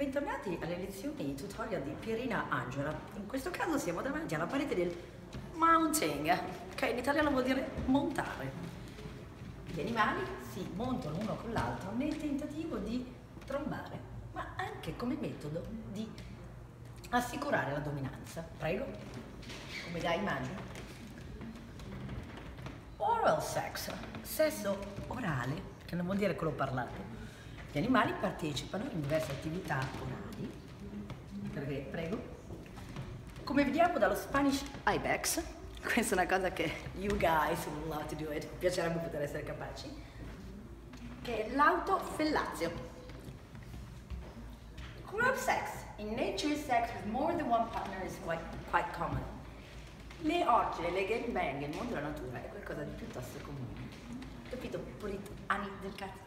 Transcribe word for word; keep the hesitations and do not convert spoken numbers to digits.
Bentornati alle lezioni tutorial di Pierina Angela. In questo caso siamo davanti alla parete del mounting, che in italiano vuol dire montare. Gli animali si montano uno con l'altro nel tentativo di trombare, ma anche come metodo di assicurare la dominanza. Prego, come dai immagini? Oral sex, sesso orale, che non vuol dire quello parlato. Gli animali partecipano in diverse attività orali, perché, prego, come vediamo dallo Spanish Ibex, questa è una cosa che you guys would love to do it, piacerebbe poter essere capaci, che è l'autofellazio. Group sex, in nature sex with more than one partner is quite, quite common. Le orge, le gangbang, il mondo della natura è qualcosa di piuttosto comune. Capito, pulito, ani del cazzo?